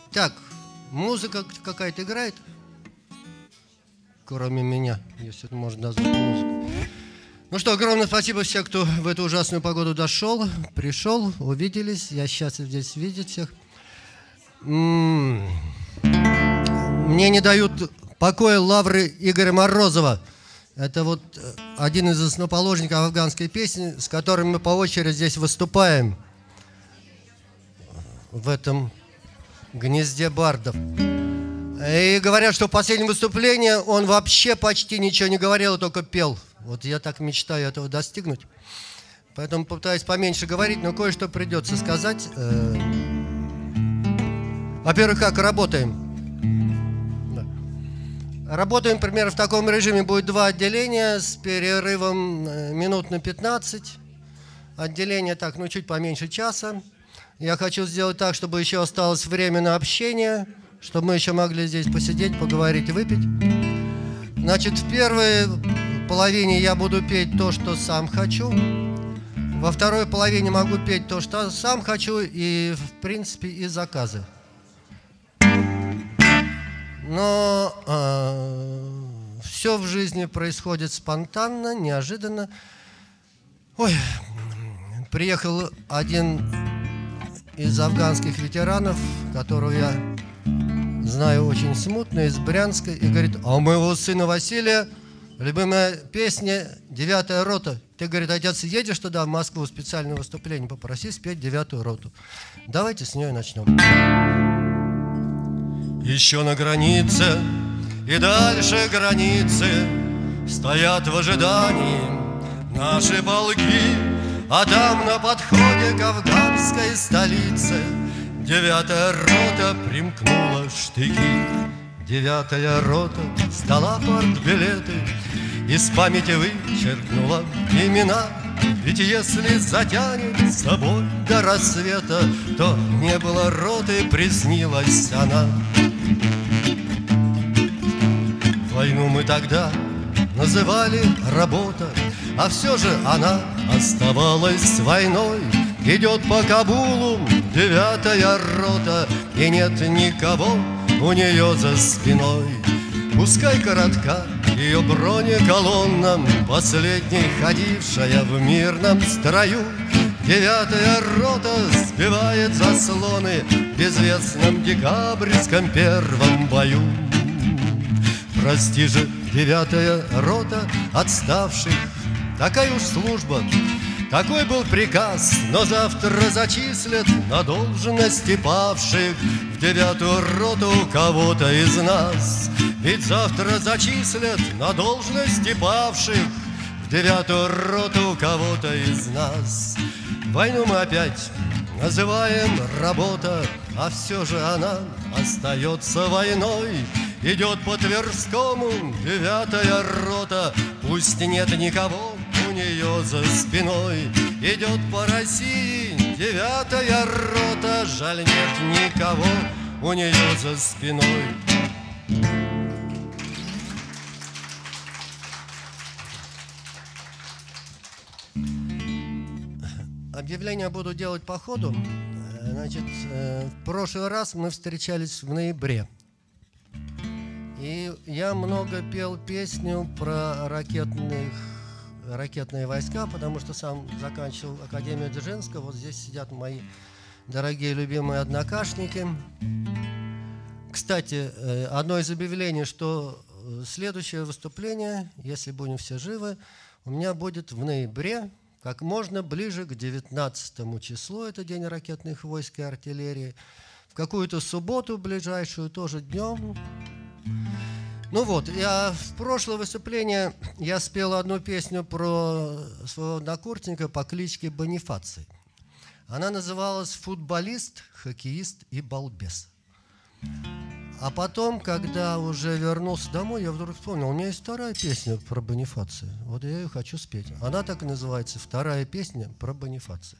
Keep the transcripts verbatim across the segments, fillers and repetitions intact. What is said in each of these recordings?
Так, музыка какая-то играет? Кроме меня, если это можно назвать музыкой. Ну что, огромное спасибо всем, кто в эту ужасную погоду дошел, пришел, увиделись. Я счастлив здесь видеть всех. М-м-м. Мне не дают покоя лавры Игоря Морозова. Это вот один из основоположников афганской песни, с которым мы по очереди здесь выступаем в этом гнезде бардов. И говорят, что в последнем выступлении он вообще почти ничего не говорил, только пел. Вот я так мечтаю этого достигнуть. Поэтому попытаюсь поменьше говорить, но кое-что придется сказать. Во-первых, как работаем? Работаем примерно в таком режиме. Будет два отделения с перерывом минут на пятнадцать. Отделение так, ну чуть поменьше часа. Я хочу сделать так, чтобы еще осталось время на общение, чтобы мы еще могли здесь посидеть, поговорить, выпить. Значит, в первой половине я буду петь то, что сам хочу. Во второй половине могу петь то, что сам хочу, и, в принципе, и заказы. Но э, все в жизни происходит спонтанно, неожиданно. Ой, приехал один из афганских ветеранов, которого я знаю очень смутно, из Брянска, и говорит: а у моего сына Василия любимая песня «Девятая рота». Ты, говорит, отец, едешь туда, в Москву, специальное выступление, попроси спеть «Девятую роту». Давайте с нее начнем. Еще на границе и дальше границы стоят в ожидании наши полки, а там на подходе к афганской столице девятая рота примкнула штыки. Девятая рота сдала партбилеты, из памяти вычеркнула имена. Ведь если затянет с собой до рассвета, то не было роты, приснилась она. Войну мы тогда называли работа, а все же она оставалась войной. Идет по Кабулу девятая рота, и нет никого у нее за спиной. Пускай коротка ее бронеколонна, последней ходившая в мирном строю, девятая рота сбивает заслоны в безвестном декабрьском первом бою. Прости же, девятая рота отставших, такая уж служба, такой был приказ, но завтра зачислят на должности павших в девятую роту кого-то из нас. Ведь завтра зачислят на должности павших в девятую роту кого-то из нас. Войну мы опять называем работа, а все же она остается войной. Идет по Тверскому девятая рота, пусть нет никого у нее за спиной. Идет по России девятая рота, жаль, нет никого у нее за спиной. Объявление буду делать по ходу. Значит, в прошлый раз мы встречались в ноябре. И я много пел песню про ракетных, ракетные войска, потому что сам заканчивал Академию Дзержинского. Вот здесь сидят мои дорогие любимые однокашники. Кстати, одно из объявлений, что следующее выступление, если будем все живы, у меня будет в ноябре, как можно ближе к девятнадцатому числу, это день ракетных войск и артиллерии, в какую-то субботу ближайшую, тоже днем. Ну вот, я в прошлое выступление я спел одну песню про своего однокурсника по кличке Бонифаций. Она называлась «Футболист, хоккеист и балбес». А потом, когда уже вернулся домой, я вдруг вспомнил, у меня есть вторая песня про Бонифация. Вот я ее хочу спеть. Она так и называется «Вторая песня про Бонифация».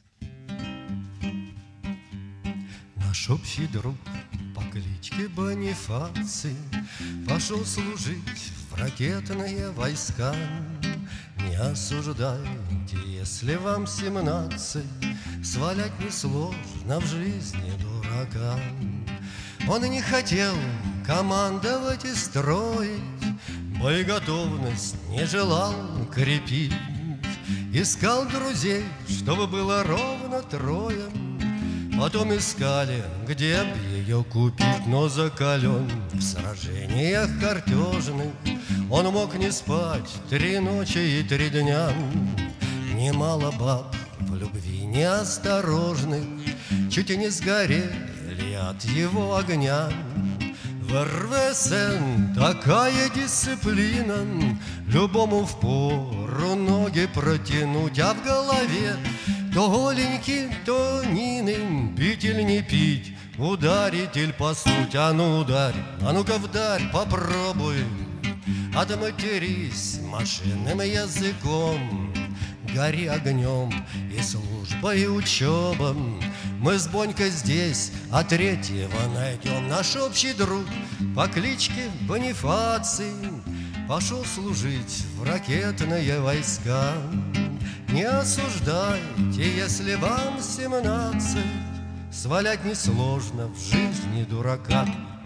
Наш общий друг по кличке Бонифаций пошел служить в ракетные войска. Не осуждайте, если вам семнадцать, свалять несложно в жизни дурака. Он и не хотел командовать и строить, боеготовность не желал крепить. Искал друзей, чтобы было ровно трое. Потом искали, где б ее купить. Но закален в сражениях картежных, он мог не спать три ночи и три дня. Немало баб в любви неосторожных чуть и не сгорели от его огня. В эр вэ эс эн такая дисциплина, любому впору ноги протянуть, а в голове то Оленьки, то Нины, пить или не пить, ударить или послуть. А ну ударь, а ну-ка вдарь, попробуй, отматерись машинным языком. Гори огнем и служба, и учеба. Мы с Бонькой здесь, а третьего найдем. Наш общий друг по кличке Бонифаций пошел служить в ракетные войска. Не осуждайте, если вам семнадцать, свалять несложно в жизни дурака.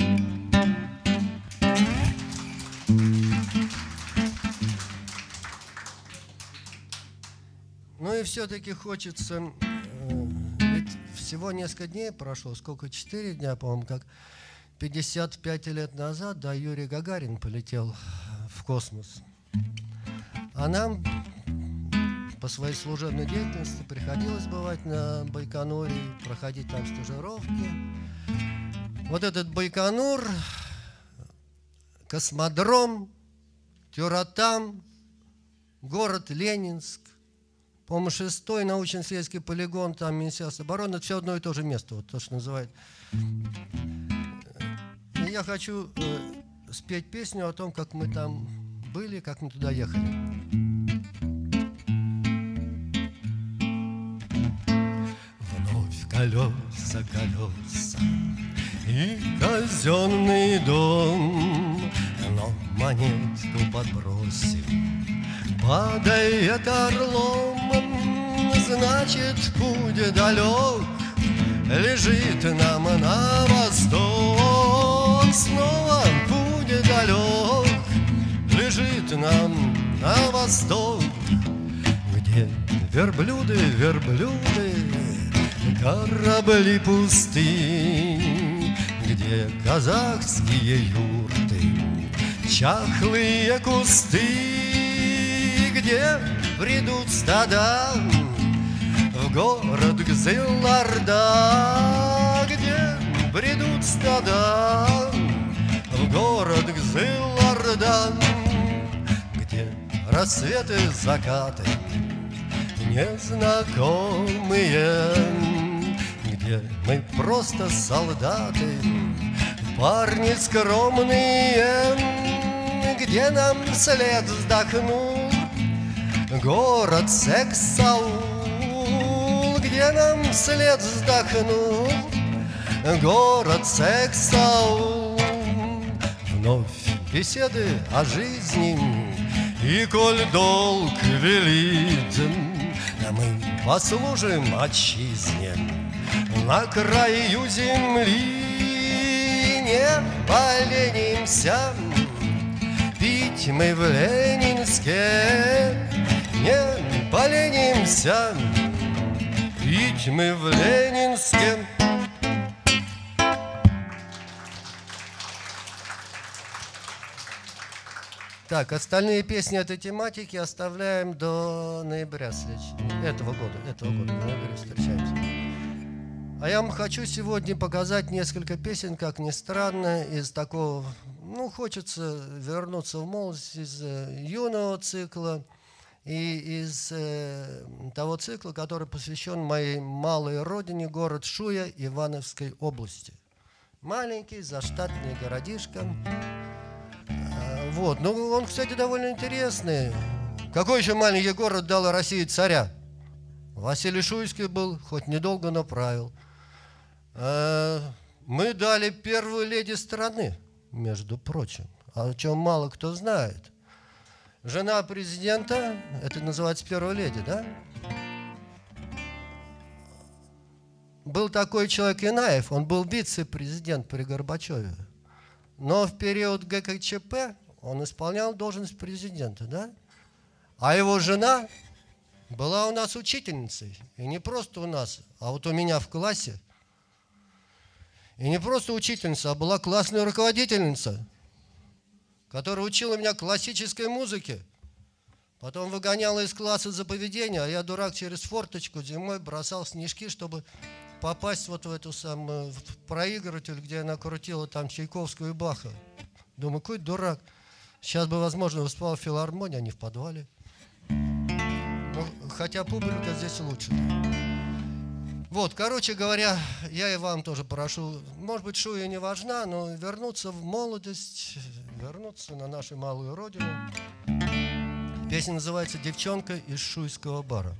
Ну и все-таки хочется, э, ведь всего несколько дней прошло, сколько, четыре дня, по-моему, как пятьдесят пять лет назад, да, Юрий Гагарин полетел в космос. А нам по своей служебной деятельности приходилось бывать на Байконуре, проходить там стажировки. Вот этот Байконур, космодром, Тюратам, город Ленинск, по-моему, шестой научно-исследовательский полигон, там Министерство обороны, это все одно и то же место, вот то, что называют. И я хочу э, спеть песню о том, как мы там были, как мы туда ехали. Вновь колеса, колеса и казенный дом, но монетку подбросим, падает орлом. Значит, путь далек лежит нам на восток. Снова путь далек лежит нам на восток, где верблюды, верблюды, корабли пусты, где казахские юрты, чахлые кусты, где бредут стада в город Кызылорда, где бредут стада в город Кызылорда, где рассветы, закаты незнакомые, где мы просто солдаты, парни скромные, где нам вслед вздохнул город Сексаул, где нам вслед вздохнул город Сексаул. Вновь беседы о жизни, и коль долг велит, мы послужим отчизне на краю земли. Не поленимся пить мы в Ленинске, не поленимся пить мы в Ленинске. Так, остальные песни этой тематики оставляем до ноября этого года. Этого года, в ноябре встречаемся. А я вам хочу сегодня показать несколько песен, как ни странно, из такого, ну, хочется вернуться в молодость, из э, юного цикла и из э, того цикла, который посвящен моей малой родине, город Шуя Ивановской области. Маленький заштатный городишко. А, вот, ну, он, кстати, довольно интересный. Какой еще маленький город дал России царя? Василий Шуйский был, хоть недолго, но правил. Мы дали первую леди страны, между прочим, о чем мало кто знает. Жена президента, это называется первая леди, да? был такой человек Инаев, он был вице-президент при Горбачеве. Но в период гэ ка че пэ он исполнял должность президента, да? А его жена была у нас учительницей. И не просто у нас, а вот у меня в классе. И не просто учительница, а была классная руководительница, которая учила меня классической музыке. Потом выгоняла из класса за поведение, а я, дурак, через форточку зимой бросал снежки, чтобы попасть вот в эту самую в проигрыватель, где она крутила там Чайковскую и Баха. Думаю, какой дурак. Сейчас бы, возможно, выступал в филармонии, а не в подвале. Ну, хотя публика здесь лучше. Вот, короче говоря, я и вам тоже прошу, может быть, шуя не важна, но вернуться в молодость, вернуться на нашу малую родину. Песня называется «Девчонка из шуйского бара».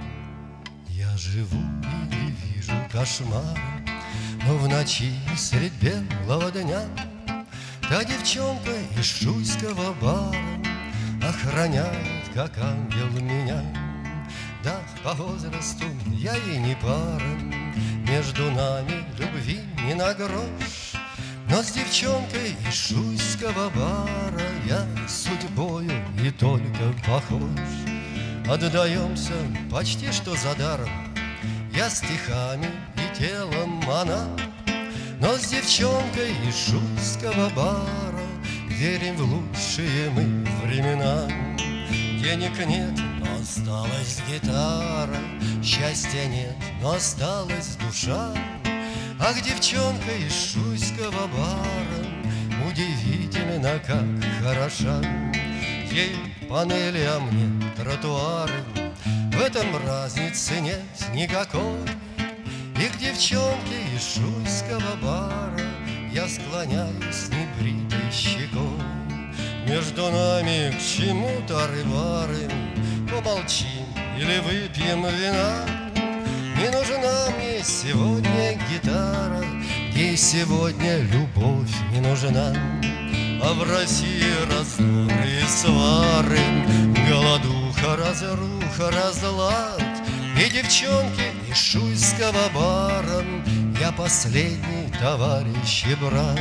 Я живу и вижу кошмары, но в ночи средь белого дня та девчонка из шуйского бара охраняет, как ангел, меня. Да, по возрасту я ей не пара, между нами любви не на грош, но с девчонкой из шуйского бара я судьбою и только похож. Отдаемся почти что за даром, я стихами и телом она, но с девчонкой из шуйского бара верим в лучшие мы времена. Денег нет, но осталась гитара, счастья нет, но осталась душа. Ах, девчонка из шуйского бара удивительно как хороша. Ей панели, а мне тротуары, в этом разницы нет никакой. И к девчонке из шуйского бара я склоняюсь небритой щекой. Между нами к чему-то рыбары, помолчим или выпьем вина. Не нужна мне сегодня гитара, ей сегодня любовь не нужна. А в России раздоры и свары, голодуха, разруха, разлад. И девчонки из шуйского бара я последний товарищ и брат.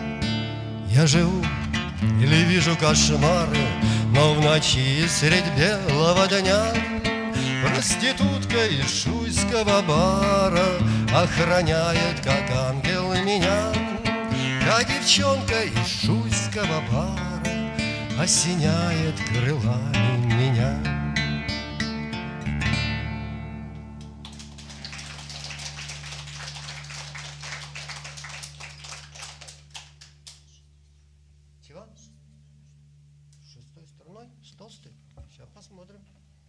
Я живу или вижу кошмары, но в ночи средь белого дня проститутка из шуйского бара охраняет, как ангел, меня. А девчонка из шуйского бара осеняет крылами меня. Чего? Шестой струной? С толстой? Сейчас посмотрим.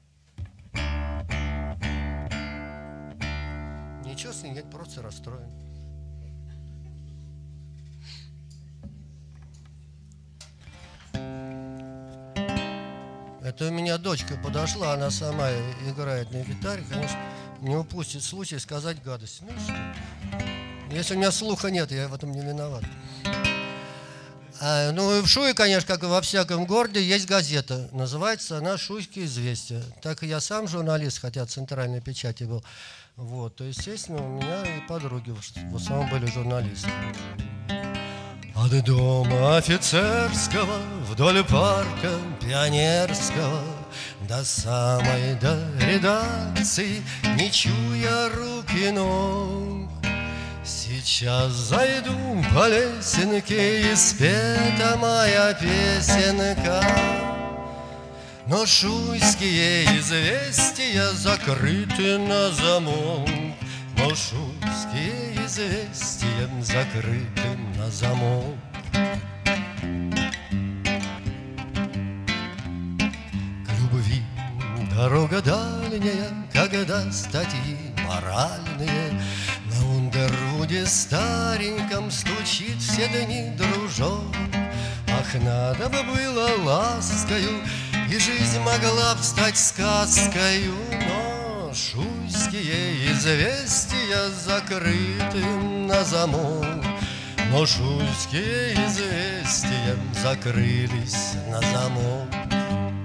Ничего с ним нет, просто расстроен. Это у меня дочка подошла, она сама играет на гитаре, конечно, не упустит случай сказать гадость. Ну что? Если у меня слуха нет, я в этом не виноват. А, ну, в Шуе, конечно, как и во всяком городе, есть газета. Называется она «Шуйские известия». Так и я сам журналист, хотя центральной печати был. Вот, то, естественно, у меня и подруги в основном были журналисты. От дома офицерского вдоль парка Пионерского до самой до редакции, не чуя рук и ног, сейчас зайду по лесенке, и спета моя песенка. Но шуйские известия закрыты на замок, но шуйские известия закрыты на замок. К любви дорога дальняя, когда статьи моральные на Ундервуде стареньком стучит все дни дружок. Ах, надо бы было ласкою, и жизнь могла б стать сказкою, но шуйские известия закрыты на замок, но шуйские известия закрылись на замок.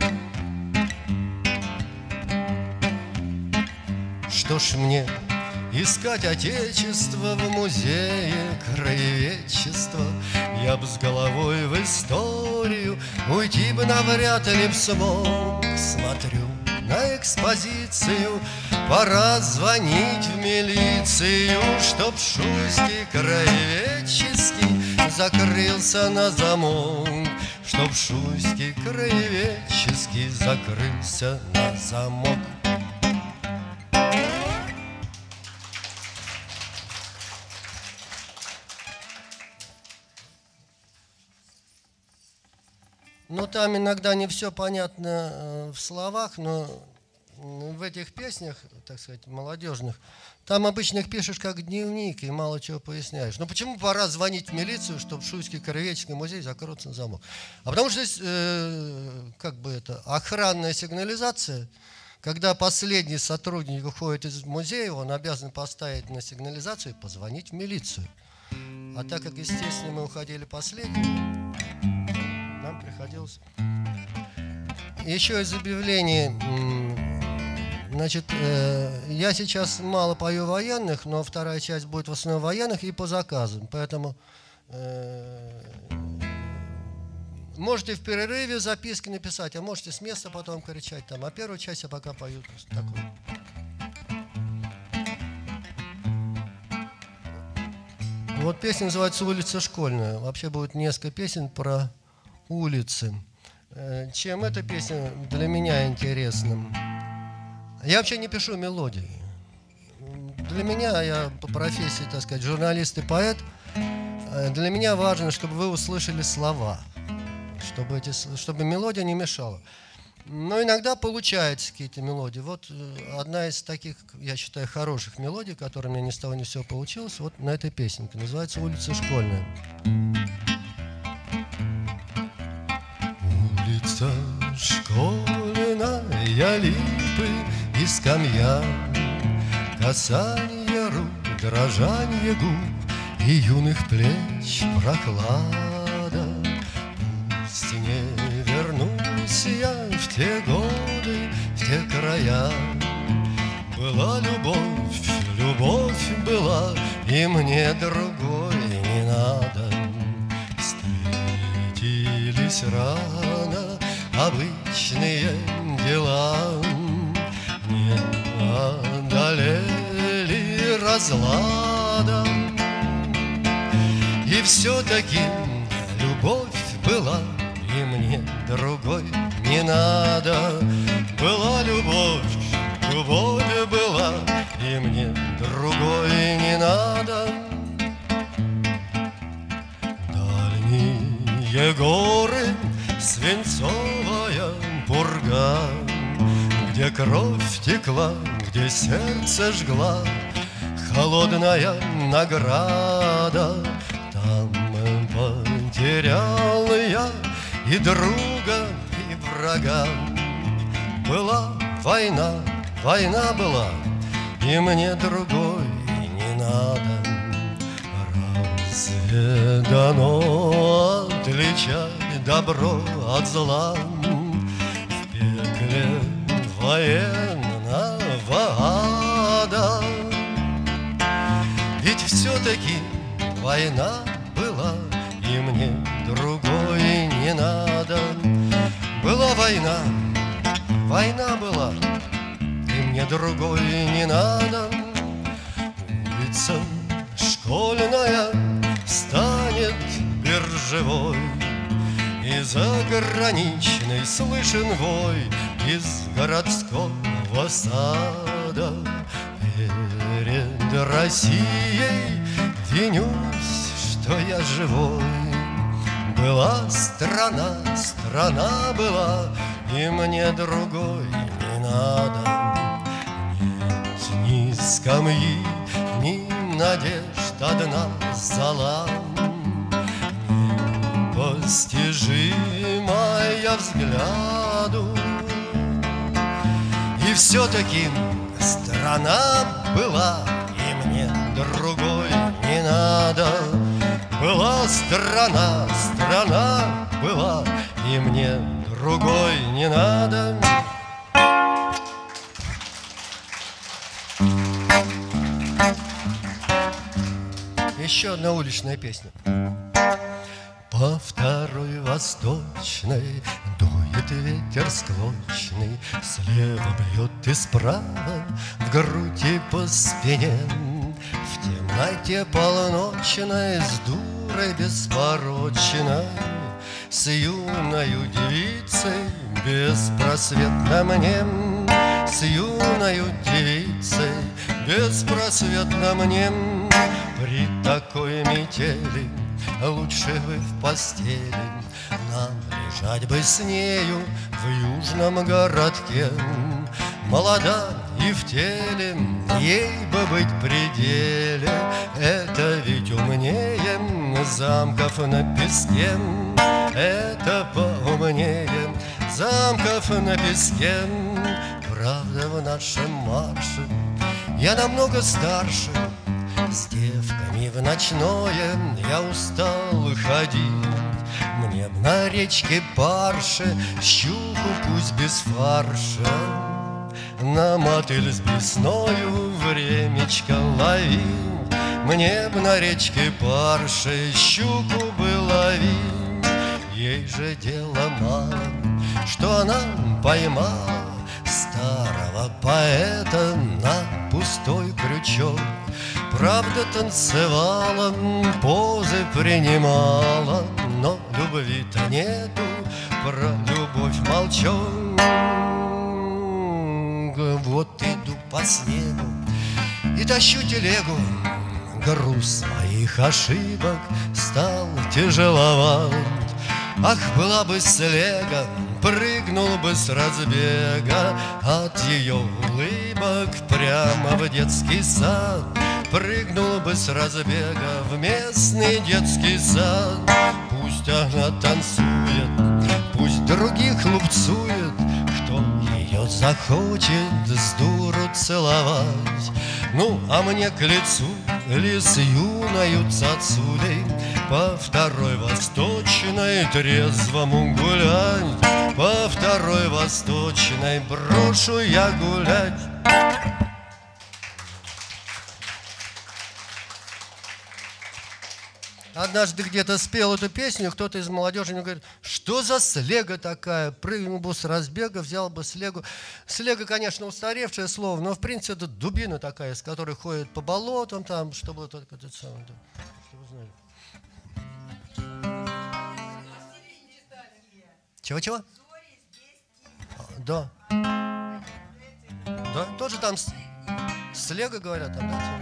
Что ж мне искать отечество в музее краеведчества. Я б с головой в историю уйти бы навряд ли б смог. Смотрю на экспозицию, пора звонить в милицию, чтоб Шуйский краеведческий закрылся на замок, чтоб Шуйский краеведческий закрылся на замок. Ну, там иногда не все понятно в словах, но в этих песнях, так сказать, молодежных, там обычно их пишешь как дневник и мало чего поясняешь. Но почему пора звонить в милицию, чтобы Шуйский краеведческий музей закрылся на замок? А потому что здесь, э, как бы это, охранная сигнализация. Когда последний сотрудник уходит из музея, он обязан поставить на сигнализацию и позвонить в милицию. А так как, естественно, мы уходили последними, нам приходилось. Еще из объявлений. Значит, э, я сейчас мало пою военных, но вторая часть будет в основном военных и по заказам. Поэтому э, можете в перерыве записки написать, а можете с места потом кричать там. А первую часть я пока пою такой. Вот песня называется «Улица школьная». Вообще будет несколько песен про улицы. Чем эта песня для меня интересна? Я вообще не пишу мелодии. Для меня, я по профессии, так сказать, журналист и поэт, для меня важно, чтобы вы услышали слова, чтобы, эти, чтобы мелодия не мешала. Но иногда получаются какие-то мелодии. Вот одна из таких, я считаю, хороших мелодий, которая у меня ни с того ни с сего получилась, вот на этой песенке. Называется «Улица школьная». Улица школьная, липы и скамья, касанье рук, дрожанье губ и юных плеч прохлада. Пусть не вернусь я в те годы, в те края. Была любовь, любовь была, и мне другой не надо. Встретились рано обычные дела, не одолели разлада. И все-таки любовь была, и мне другой не надо. Была любовь, любовь была, и мне другой не надо. Дальние горы, свинцовая пурга, где кровь текла, где сердце жгла холодная награда. Там потерял я и друга, и врага. Была война, война была, и мне другой не надо. Разве дано отличать добро от зла в пекле военного ада? Ведь все-таки война была, и мне другой не надо. Была война, война была, и мне другой не надо. Улица школьная станет биржевой, и заграничный слышен вой из городского сада. Перед Россией винюсь, что я живой. Была страна, страна была, и мне другой не надо. Нет ни скамьи, ни надежд, одна зола, непостижимая взгляду. И все-таки страна была, и мне другой не надо. Была страна, страна была, и мне другой не надо. еще одна уличная песня. По второй восточной дует ветер склочный, слева бьет и справа, в грудь и по спине. В темноте полночной с дурой беспорочной, с юною девицей беспросветно мне, с юною девицей беспросветно мне. При такой метели лучше бы в постели нам лежать бы с нею в южном городке. Молода и в теле, ей бы быть при деле, это ведь умнее замков на песке. Это поумнее замков на песке. Правда, в нашем марше я намного старше. С девками в ночное я устал ходить. Мне б на речке Парше щуку пусть без фарша, на мотыль с блесною времечко ловить. Мне б на речке Парше щуку бы ловить. Ей же дела мало, что она поймала старого поэта на пустой крючок. Правда, танцевала, позы принимала, но любви-то нету, про любовь молчу. Вот иду по снегу и тащу телегу, груз моих ошибок стал тяжеловат. Ах, была бы слега, прыгнул бы с разбега от ее улыбок прямо в детский сад. Прыгнул бы с разбега в местный детский сад. Пусть она танцует, пусть других лупцует, кто ее захочет с дуру целовать. Ну, а мне к лицу ли с юною цацулей по второй восточной трезвому гулять. По второй восточной брошу я гулять. Однажды где-то спел эту песню, кто-то из молодежи мне говорит: что за слега такая? Прыгнул бы с разбега, взял бы слегу. Слега, конечно, устаревшее слово, но в принципе это дубина такая, с которой ходят по болотам, там, чтобы только этот самый, да, чтобы знали. Чего-чего? Да. Да, тоже там слега говорят, там, да?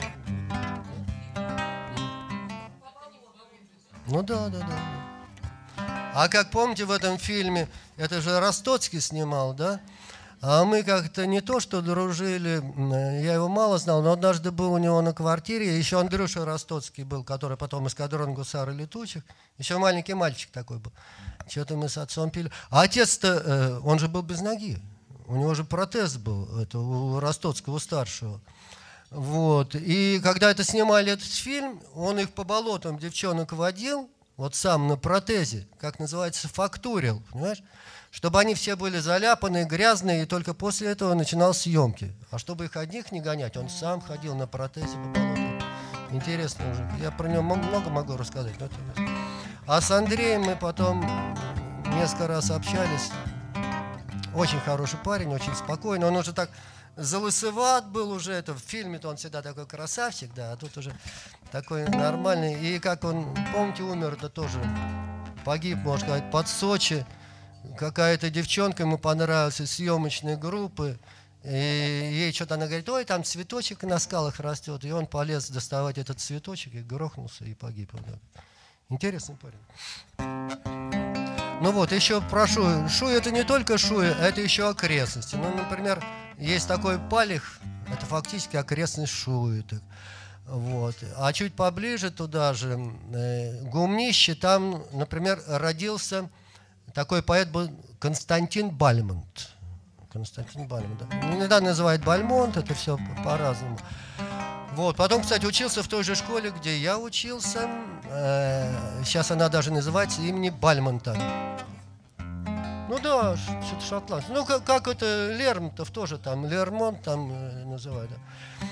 Ну да, да, да. А как помните, в этом фильме, это же Ростоцкий снимал, да? А мы как-то не то, что дружили, я его мало знал, но однажды был у него на квартире, еще Андрюша Ростоцкий был, который потом эскадрон гусары летучих, еще маленький мальчик такой был. Что-то мы с отцом пили. А отец-то, он же был без ноги, у него же протез был, это у Ростоцкого, у старшего. Вот. И когда это снимали этот фильм, он их по болотам, девчонок, водил, вот сам на протезе, как называется, фактурил, понимаешь? Чтобы они все были заляпанные, грязные, и только после этого начинал съемки. А чтобы их одних не гонять, он сам ходил на протезе по болотам. Интересно уже. Я про него много могу рассказать. Но это... А с Андреем мы потом несколько раз общались. Очень хороший парень, очень спокойный. Он уже так... залысыват был уже, это в фильме-то он всегда такой красавчик, да, а тут уже такой нормальный. И как он, помните, умер-то тоже, погиб, можно сказать, под Сочи. Какая-то девчонка ему понравилась из съемочной группы, и ей что-то она говорит: ой, там цветочек на скалах растет, и он полез доставать этот цветочек и грохнулся и погиб. Интересный парень. Ну вот, еще про Шую. Шуя — это не только Шуя, это еще окрестности. Ну, например, есть такой Палих, это фактически окрестность Шуи. Вот. А чуть поближе туда же, э, Гумнище, там, например, родился такой поэт был Константин Бальмонт. Константин Бальмонт, да. Иногда называют Бальмонт, это все по-разному. Вот. Потом, кстати, учился в той же школе, где я учился. Э, сейчас она даже называется имени Бальмонта. Ну да, что-то шотландский. Ну, как, как это Лермонтов тоже там, Лермонт там э, называют. Да.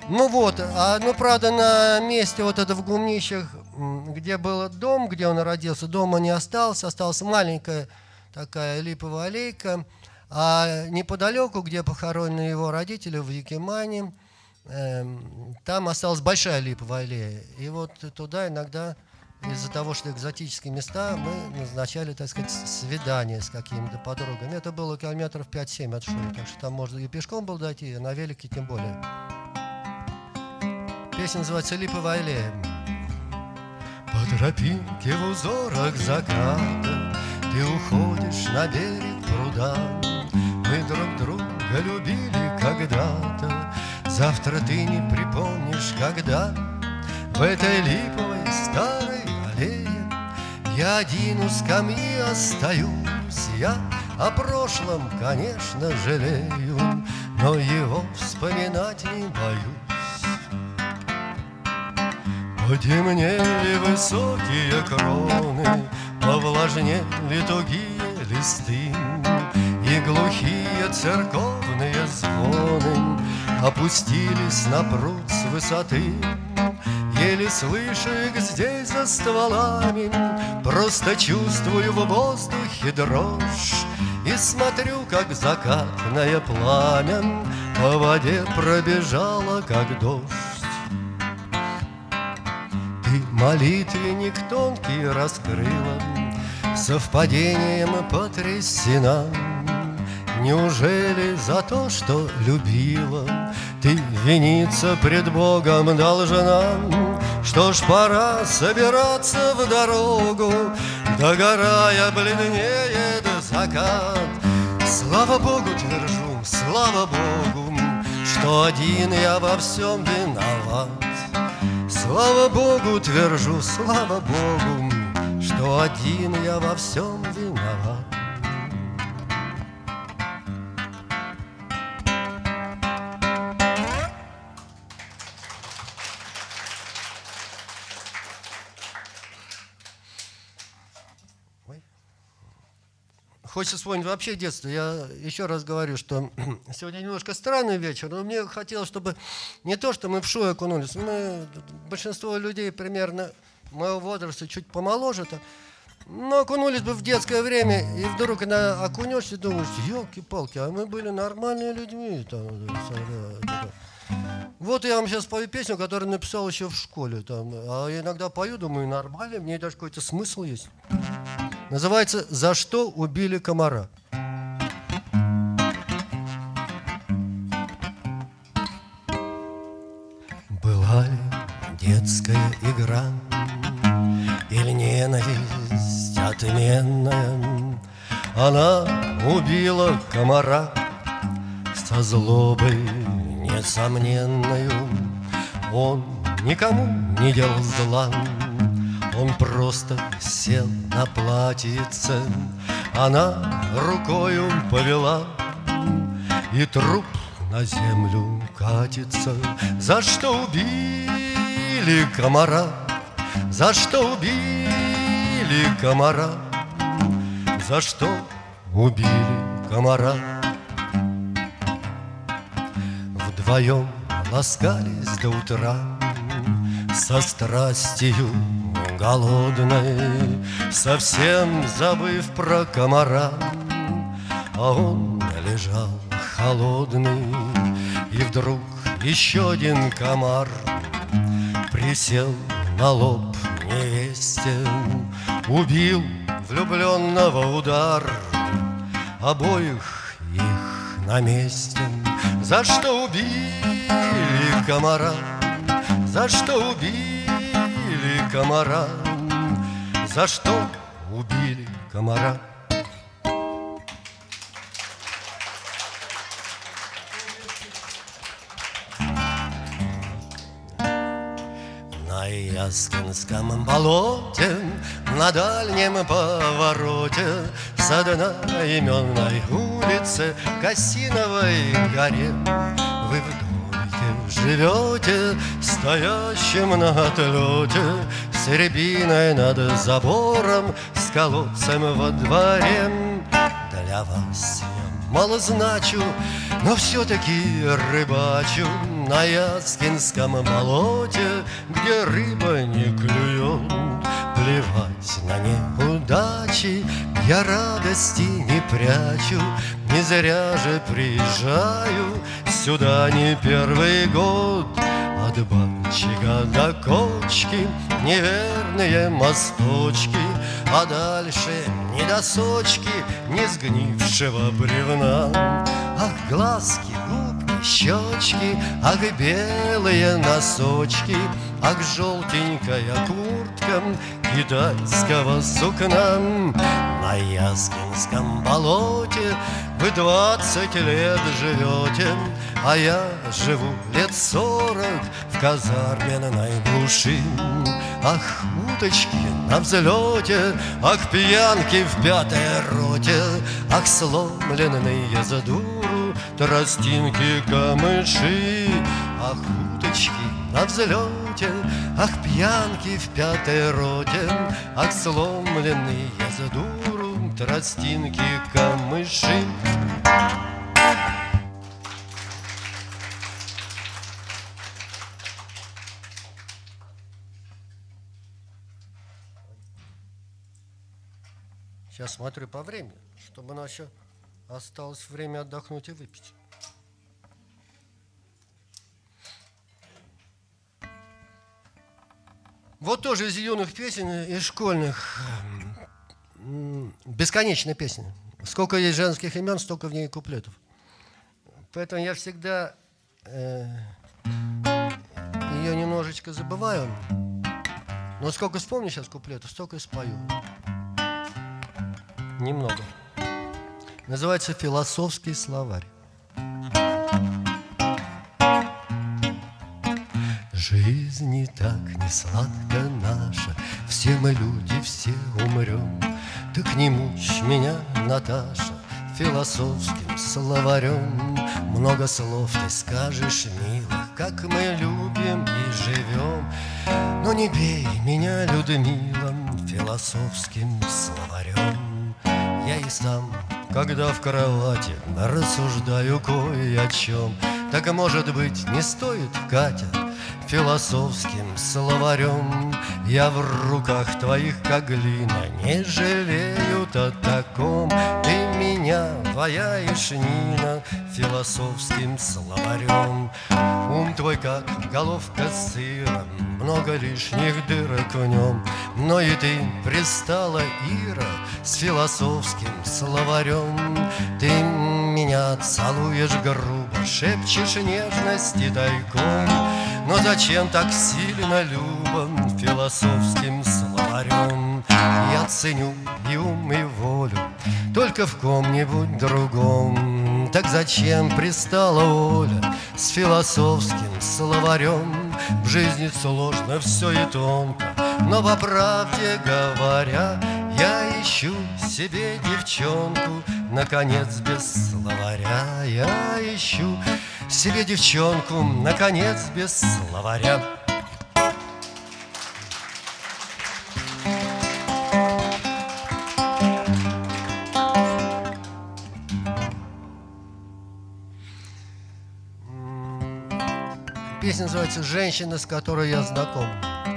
Ну вот, а, ну правда на месте вот это в Гумнищах, где был дом, где он родился, дома не осталось, осталась маленькая такая липовая аллейка, а неподалеку, где похоронены его родители, в Якимане, э, там осталась большая липовая аллея. И вот туда иногда, из-за того, что экзотические места, мы назначали, так сказать, свидания с какими-то подругами. Это было километров пять-семь от школы, так что там можно и пешком было дойти, и на велике тем более. Песня называется «Липовая аллея». По тропинке в узорах заката ты уходишь на берег пруда. Мы друг друга любили когда-то, завтра ты не припомнишь, когда. В этой липовой старой аллее я один у скамьи остаюсь. Я о прошлом, конечно, жалею, но его вспоминать не боюсь. Потемнели высокие кроны, повлажнели тугие листы, и глухие церковные звоны опустились на пруд с высоты. Еле слышу их здесь за стволами, просто чувствую в воздухе дрожь и смотрю, как закатное пламя по воде пробежало, как дождь. Ты молитвенник тонкий раскрыла, совпадением потрясена. Неужели за то, что любила, ты виниться пред Богом должна? Что ж, пора собираться в дорогу, догорая бледнеет закат. Слава Богу, твержу, слава Богу, что один я во всем виноват. Слава Богу, твержу, слава Богу, что один я во всем виноват. Хочется вспомнить вообще детство. Я еще раз говорю, что сегодня немножко странный вечер, но мне хотелось, чтобы не то, что мы в шоу окунулись, мы, большинство людей примерно моего возраста, чуть помоложе-то, но окунулись бы в детское время, и вдруг когда окунешься, и думаешь, елки-палки, а мы были нормальными людьми. Там, вот я вам сейчас пою песню, которую написал еще в школе. Там, а я иногда пою, думаю, нормально, мне даже какой-то смысл есть. Называется «За что убили комара». Была ли детская игра или ненависть отменная? Она убила комара со злобой несомненною. Он никому не делал зла, он просто сел на платьице, она рукою повела, и труп на землю катится. За что убили комара? За что убили комара? За что убили комара? Вдвоем ласкались до утра со страстью голодной, совсем забыв про комара. А он лежал холодный, и вдруг еще один комар присел на лоб невесте, убил влюбленного удар, обоих их на месте. За что убили комара? За что убили комара? За что убили комара? На Яскинском болоте, на дальнем повороте, с одноименной улицы к Осиновой горе вы вдвое живете, стоящим на отлете, с рябиной над забором, с колодцем во дворе. Для вас я мало значу, но все-таки рыбачу на Яскинском болоте, где рыба не клюет. Плевать на неудачи, я радости не прячу, не зря же приезжаю сюда не первый год. От Банчика до Кочки неверные мосточки, а дальше ни досочки, ни сгнившего бревна. Ах, глазки, губки, щечки, ах, белые носочки, ах, желтенькая куртка китайского сукна. На Яскинском болоте вы двадцать лет живете, а я живу лет сорок в казарменной глуши. Ах, уточки на взлете, ах, пьянки в пятой роте, ах, сломленные за дуру тростинки камыши. Ах, уточки на взлете, ах, пьянки в пятой роте, ах, сломленные за дуру тростинки камыши. Сейчас смотрю по времени, чтобы у нас еще осталось время отдохнуть и выпить. Вот тоже из юных песен, из школьных. Бесконечная песня. Сколько есть женских имен, столько в ней куплетов. Поэтому я всегда э, ее немножечко забываю. Но сколько вспомню сейчас куплетов, столько и спою. Немного. Называется «Философский словарь». Жизнь не так не сладка наша, все мы люди, все умрем. Так не мучь меня, Наташа, философским словарем. Много слов ты скажешь, милых, как мы любим и живем. Но не бей меня, Людмила, философским словарем. Я и сам, когда в кровати рассуждаю кое о чем. Так, может быть, не стоит, Катя, философским словарем. Я в руках твоих, как глина, не жалеют о таком. Ты меня ваяешь, Нина, философским словарем. Ум твой, как головка сыра, много лишних дырок в нем. Но и ты пристала, Ира, с философским словарем. Ты меня целуешь грубо, шепчешь нежности тайком. Но зачем так сильно, Люба, философским словарем? Я ценю и ум, и волю только в ком-нибудь другом. Так зачем пристала Оля с философским словарем? В жизни сложно все и тонко, но по правде говоря, я ищу себе девчонку, наконец, без словаря. Я ищу себе девчонку, наконец, без словаря. Песня называется «Женщина, с которой я знаком».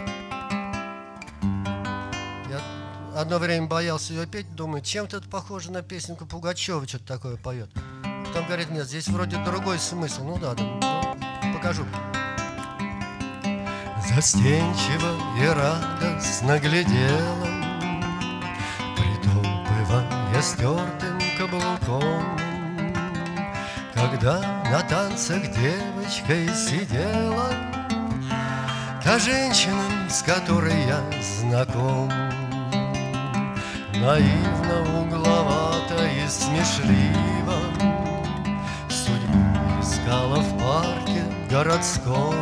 Я одно время боялся ее петь, думаю, чем-то это похоже на песенку Пугачева, что-то такое поет. Потом говорит, нет, здесь вроде другой смысл. Ну да, да, ну, покажу. Застенчиво и радостно глядела, притопывая стертым каблуком, когда на танцах девочкой сидела та женщина, с которой я знаком. Наивно, угловато и смешливо судьбу искала в парке городском.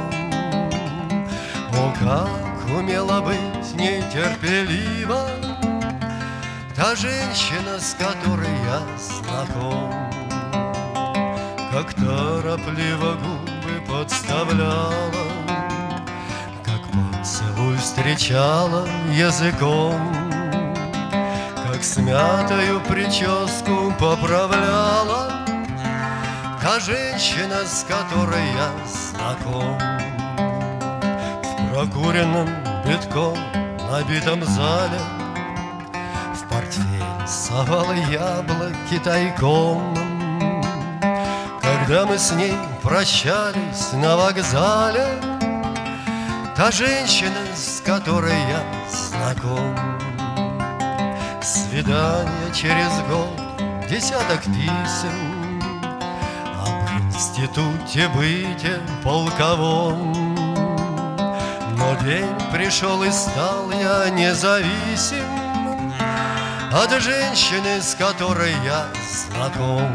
О, как умела быть нетерпелива та женщина, с которой я знаком. Как торопливо губы подставляла, как поцелуй встречала языком, как смятую прическу поправляла, та женщина, с которой я знаком. В прокуренном, битком набитом зале в портфель совала яблоки тайком. Когда мы с ней прощались на вокзале, та женщина, с которой я знаком. Свидание через год, десяток писем об институте быте полковом. Но день пришел и стал я независим от женщины, с которой я знаком.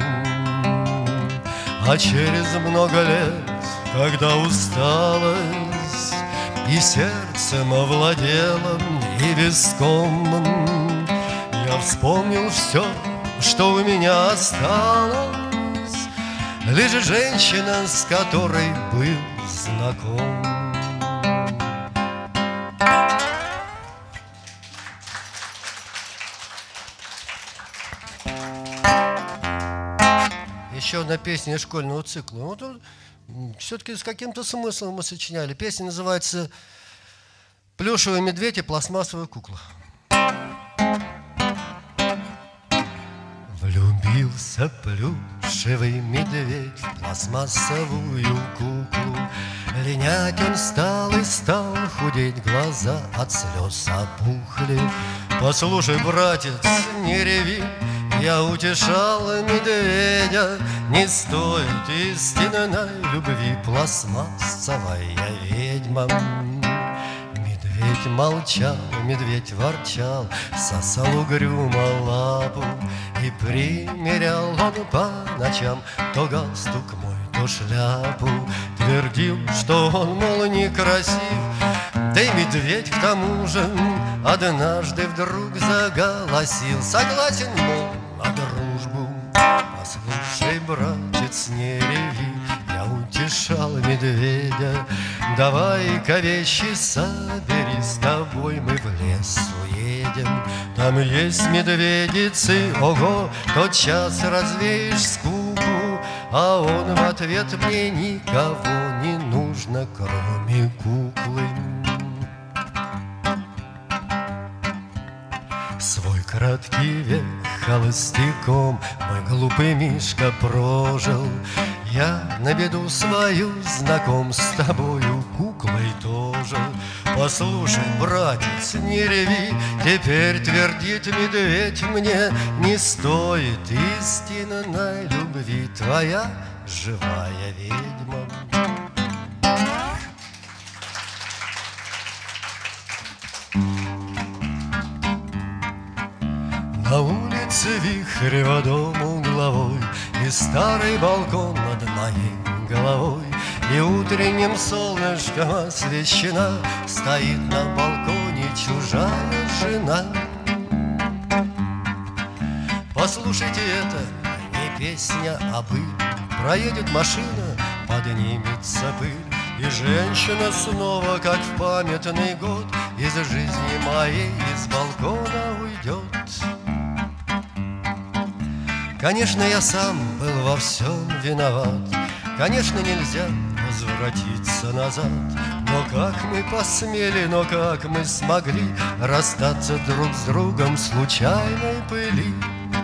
А через много лет, когда усталость и сердцем овладела, и виском, я вспомнил все, что у меня осталось, лишь женщина, с которой был знаком. Еще одна песня из школьного цикла. Вот все-таки с каким-то смыслом мы сочиняли. Песня называется «Плюшевый медведь и пластмассовая кукла». Влюбился плюшевый медведь в пластмассовую куклу. Линять он стал и стал худеть, глаза от слез опухли. Послушай, братец, не реви, я утешал медведя, не стоит истинной любви пластмассовая ведьма. Медведь молчал, медведь ворчал, сосал угрюмо лапу, и примерял он по ночам то галстук мой, то шляпу. Твердил, что он, мол, некрасив, да и медведь к тому же однажды вдруг заголосил: согласен, мол, на дружбу. Послушай, братец, не реви, я утешал медведя, давай-ка вещи собери, с тобой мы в лес уедем. Там есть медведицы, ого, тотчас развеешь скуку, а он в ответ: мне никого не нужно, кроме куклы. Свой краткий век холостяком мой глупый Мишка прожил. Я на беду свою знаком, с тобою куклой тоже. Послушай, братец, не реви, теперь твердит медведь мне: не стоит истинной любви твоя живая ведьма. На улице вихрево дом угловой, и старый балкон над моей головой, и утренним солнышком освещена стоит на балконе чужая жена. Послушайте, это не песня, а быль. Проедет машина, поднимется пыль, и женщина снова, как в памятный год, из жизни моей из балкона уйдет. Конечно, я сам был во всем виноват, конечно, нельзя возвратиться назад. Но как мы посмели, но как мы смогли расстаться друг с другом в случайной пыли?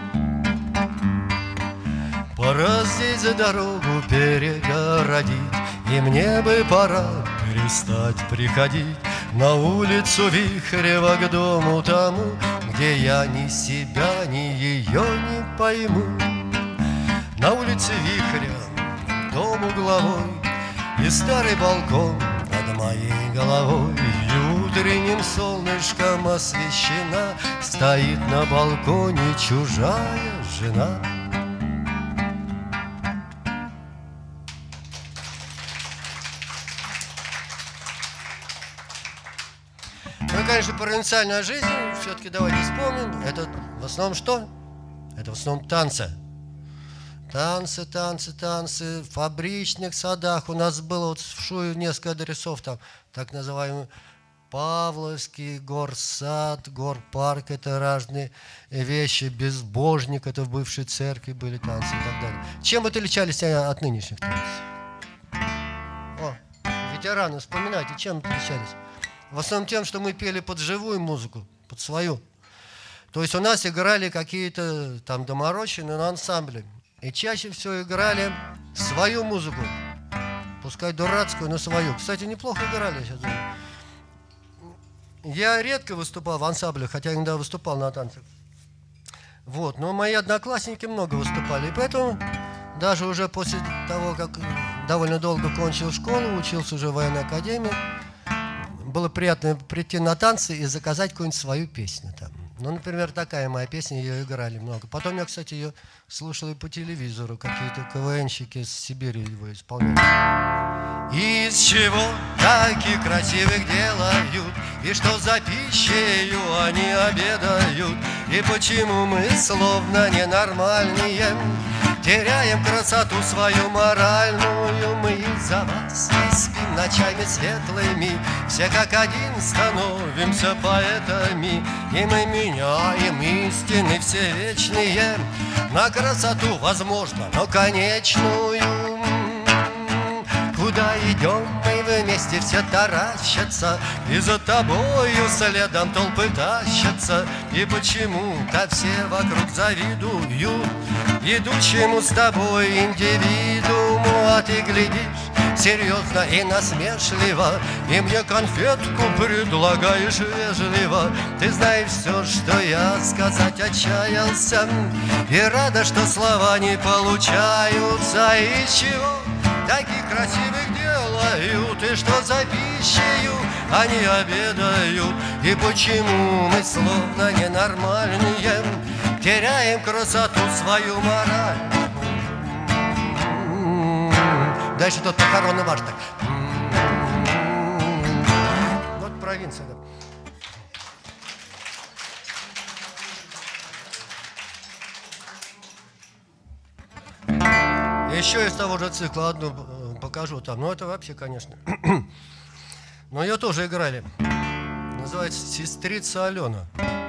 Пора здесь за дорогу перегородить, и мне бы пора перестать приходить на улицу Вихрева к дому тому, где я ни себя, ни ее не пойму. На улице Вихря дом угловой, и старый балкон над моей головой, и утренним солнышком освещена стоит на балконе чужая жена. Ну, конечно, провинциальная жизнь, все-таки давайте вспомним. Это в основном что? Это в основном танцы. Танцы, танцы, танцы. В фабричных садах у нас было вот в Шуе несколько адресов, там так называемые Павловский, горсад, горпарк, это разные вещи, безбожник, это в бывшей церкви были танцы и так далее. Чем вот отличались от нынешних танцев? О, ветераны, вспоминайте, чем отличались? В основном тем, что мы пели под живую музыку, под свою. То есть у нас играли какие-то там доморощенные на ансамбле. И чаще всего играли свою музыку. Пускай дурацкую, но свою. Кстати, неплохо играли, я сейчас думаю. Я редко выступал в ансамблях, хотя иногда выступал на танцах. Вот, но мои одноклассники много выступали. И поэтому даже уже после того, как довольно долго кончил школу, учился уже в военной академии, было приятно прийти на танцы и заказать какую-нибудь свою песню там. Ну, например, такая моя песня, ее играли много. Потом я, кстати, ее слушал и по телевизору, какие-то КВНщики с Сибири его исполняли. Из чего таких красивых делают, и что за пищею они обедают, и почему мы словно ненормальные теряем красоту свою моральную. Мы из-за вас не спим ночами светлыми, все как один становимся поэтами, и мы меняем истины все вечные на красоту, возможно, но конечную. Куда идем мы вместе, все таращатся, и за тобою следом толпы тащатся, и почему-то все вокруг завидуют идущему с тобой индивидууму. А ты глядишь серьезно и насмешливо, и мне конфетку предлагаешь вежливо. Ты знаешь все, что я сказать отчаялся, и рада, что слова не получаются. Из чего таких красивых делают, и что за пищею они обедают, и почему мы словно ненормальные теряем красоту свою мораль. Дальше тот похоронный марш так. Вот провинция, да. Еще из того же цикла одну покажу там. Ну, это вообще, конечно. Но ее тоже играли. Называется «Сестрица Алена».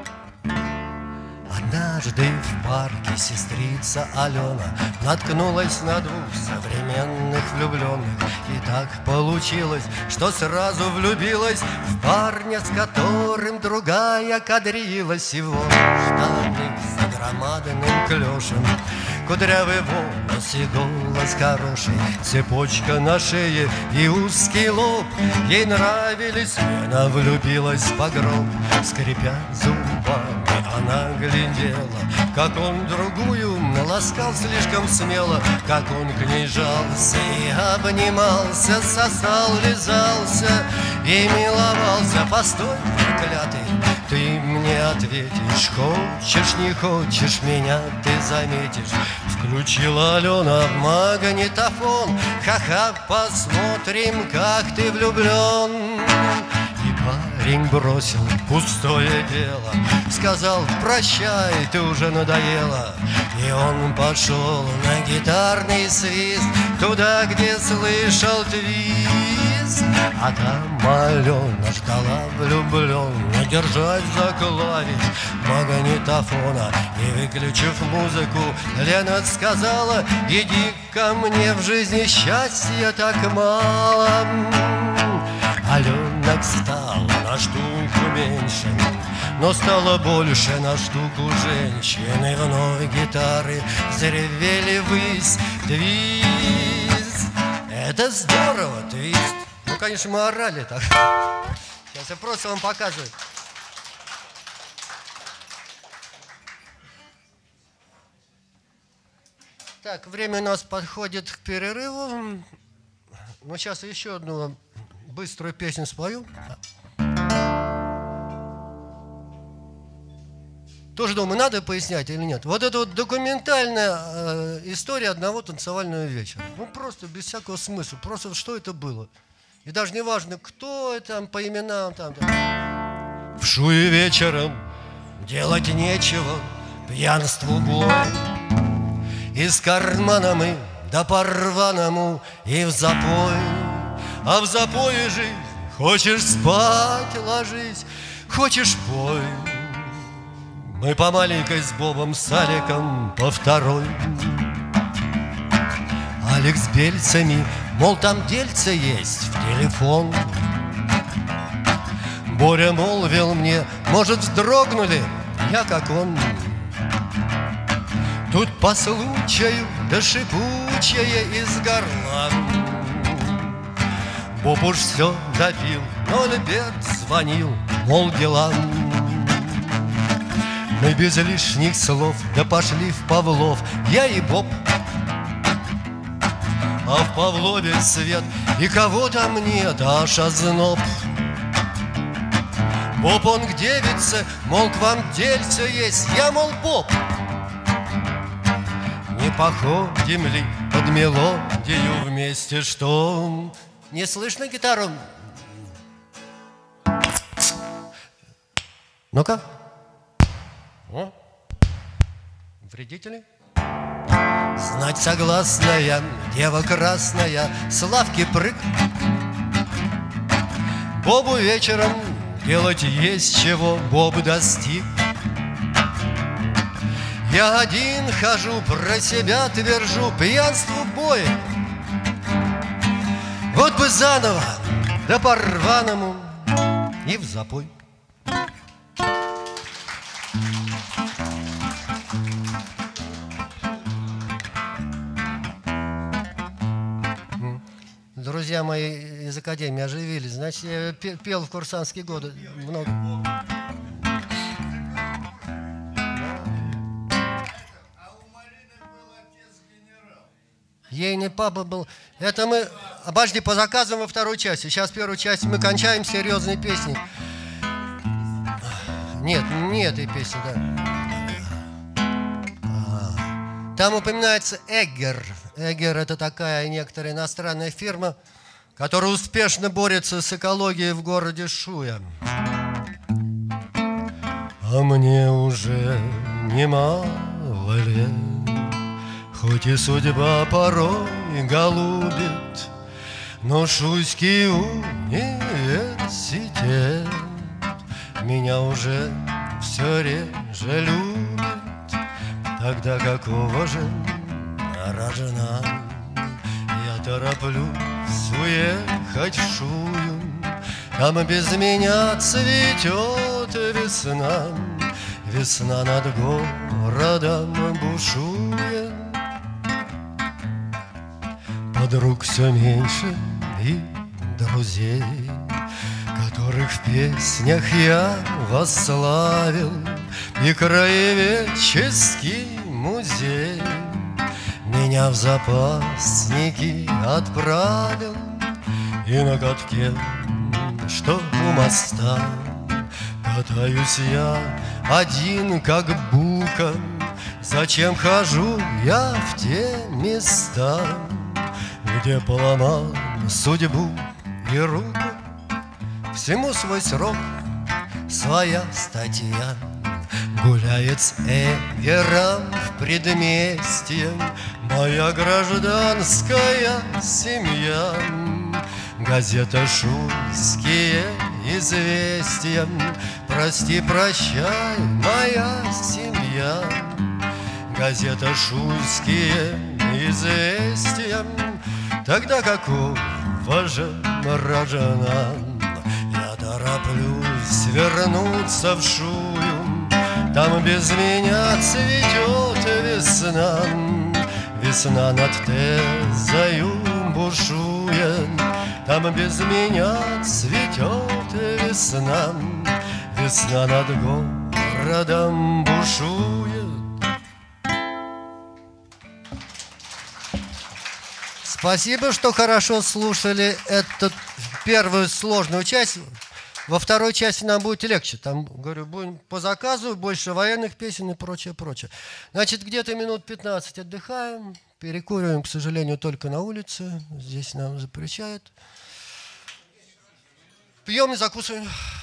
Однажды в парке сестрица Алена наткнулась на двух современных влюбленных. И так получилось, что сразу влюбилась в парня, с которым другая кадрилась. Его штаны с громадным клешем, кудрявый волос и голос хороший, цепочка на шее и узкий лоб. Ей нравились, она влюбилась по гроб. Скрипя зубами, она глядела, как он другую ласкал слишком смело, как он к ней жался и обнимался, сосал, лизался и миловался. Постой, проклятый, ты мне ответишь, хочешь, не хочешь, меня ты заметишь. Включила Алена магнитофон, ха-ха, посмотрим, как ты влюблен. И парень бросил пустое дело, сказал: прощай, ты уже надоела. И он пошел на гитарный свист, туда, где слышал твист. А там Алена ждала влюбленно, держась за клавиш магнитофона. И выключив музыку, Лена сказала: иди ко мне, в жизни счастья так мало. Аленок стала на штуку меньше, но стало больше на штуку женщин. И вновь гитары заревели ввысь. Твист, это здорово, твист. Ну, конечно, мы орали так. Сейчас я просто вам показываю. Так, время у нас подходит к перерыву. Ну, сейчас еще одну быструю песню спою. Тоже думаю, надо пояснять или нет. Вот это вот документальная э, история одного танцевального вечера. Ну, просто без всякого смысла. Просто что это было. И даже не важно, кто это, по именам. Там, там. В шуе вечером делать нечего, пьянству бой. Из кармана мы да по рваному и в запой. А в запое жизнь Хочешь спать, ложись, хочешь пой. Мы по маленькой с Бобом, с Аликом по второй. Алик с бельцами, мол, там дельце есть в телефон. Боря молвил мне, может, вздрогнули, я как он. Тут по случаю, да шипучее из горла. Боб уж все допил, но Альберт звонил, мол, дела. Мы без лишних слов, да пошли в Павлов, я и Боб. А в Павлове свет, и кого там нет, аж озноб. Боб он к девице, мол, к вам дельце есть, я, мол, Боб. Не походим ли под мелодию вместе, что... Не слышно гитару? Ну-ка. О. Вредители? Знать согласная, дева красная, с лавки прыг. Бобу вечером делать есть чего, Боб достиг. Я один хожу, про себя твержу, пьянству бой. Вот бы заново, да по-рваному и в запой. Друзья мои из академии оживились. Значит, я пел в курсантские годы много. Ейный папа был. Это мы, обожди, по заказам во второй части. Сейчас первую часть мы кончаем серьезной песней. Нет, не этой песни, да. Там упоминается Эггер. Эггер — это такая некоторая иностранная фирма, которая успешно борется с экологией в городе Шуя. А мне уже немало лет, хоть и судьба порой голубит, но Шуйский университет меня уже все реже любит. Тогда какого же рожна я тороплюсь уехать в Шую? Там без меня цветет весна, весна над городом бушует. Подруг все меньше и друзей, которых в песнях я восславил, и краеведческий музей меня в запасники отправил. И на катке, что у моста, катаюсь я один, как бука. Зачем хожу я в те места, где поломал судьбу и руку? Всему свой срок, своя статья. Гуляет с Эггером в предместье моя гражданская семья. Газета «Шуйские известия», прости, прощай, моя семья. Газета «Шуйские известия», тогда какого же рожна я тороплюсь вернуться в Шую? Там без меня цветет весна, весна над Тезою бушует. Там без меня цветет весна, весна над городом бушует. Спасибо, что хорошо слушали эту первую сложную часть. Во второй части нам будет легче. Там, говорю, будем по заказу, больше военных песен и прочее, прочее. Значит, где-то минут пятнадцать отдыхаем, перекуриваем, к сожалению, только на улице. Здесь нам запрещают. Пьем и закусываем.